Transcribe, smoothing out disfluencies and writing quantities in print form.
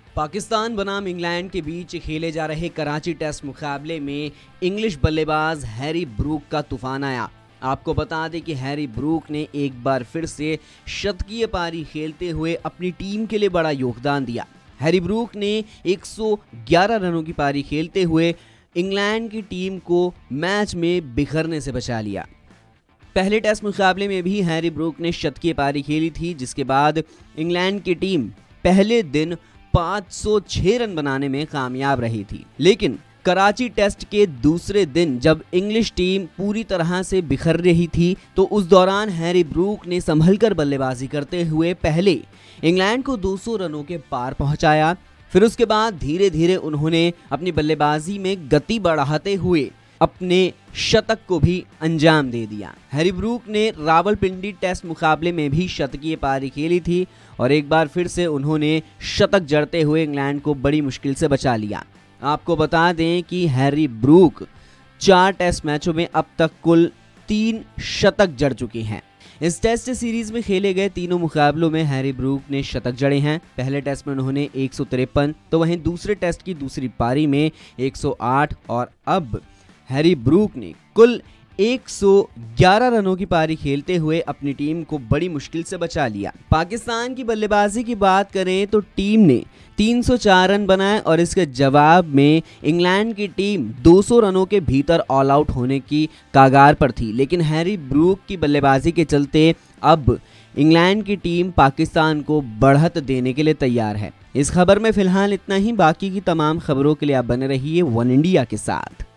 पाकिस्तान बनाम इंग्लैंड के बीच खेले जा रहे कराची टेस्ट मुकाबले में इंग्लिश बल्लेबाज हैरी ब्रूक का तूफान आया। आपको बता दें कि हैरी ब्रूक ने एक बार फिर से शतकीय पारी खेलते हुए अपनी टीम के लिए बड़ा योगदान दिया। हैरी ब्रूक ने 111 रनों की पारी खेलते हुए इंग्लैंड की टीम को मैच में बिखरने से बचा लिया। पहले टेस्ट मुकाबले में भी हैरी ब्रूक ने शतकीय पारी खेली थी, जिसके बाद इंग्लैंड की टीम पहले दिन 506 रन बनाने में कामयाब रही थी। लेकिन कराची टेस्ट के दूसरे दिन जब इंग्लिश टीम पूरी तरह से बिखर रही थी, तो उस दौरान हैरी ब्रूक ने संभलकर बल्लेबाजी करते हुए पहले इंग्लैंड को 200 रनों के पार पहुंचाया। फिर उसके बाद धीरे धीरे उन्होंने अपनी बल्लेबाजी में गति बढ़ाते हुए अपने शतक को भी अंजाम दे दिया। हैरी ब्रूक ने रावलपिंडी टेस्ट मुकाबले में भी शतकीय पारी खेली थी और एक बार फिर से उन्होंने शतक जड़ते हुए इंग्लैंड को बड़ी मुश्किल से बचा लिया। आपको बता दें कि हैरी ब्रूक 4 टेस्ट मैचों में अब तक कुल 3 शतक जड़ चुके हैं। इस टेस्ट सीरीज में खेले गए तीनों मुकाबलों में हैरी ब्रूक ने शतक जड़े हैं। पहले टेस्ट में उन्होंने 153, तो वहीं दूसरे टेस्ट की दूसरी पारी में 108 और अब हैरी ब्रूक ने कुल 111 रनों की पारी खेलते हुए अपनी टीम को बड़ी मुश्किल से बचा लिया। पाकिस्तान की बल्लेबाजी की बात करें तो टीम ने 304 रन बनाए और इसके जवाब में इंग्लैंड की टीम 200 रनों के भीतर ऑल आउट होने की कगार पर थी। लेकिन हैरी ब्रूक की बल्लेबाजी के चलते अब इंग्लैंड की टीम पाकिस्तान को बढ़त देने के लिए तैयार है। इस खबर में फिलहाल इतना ही। बाकी की तमाम खबरों के लिए आप बने रहिए वन इंडिया के साथ।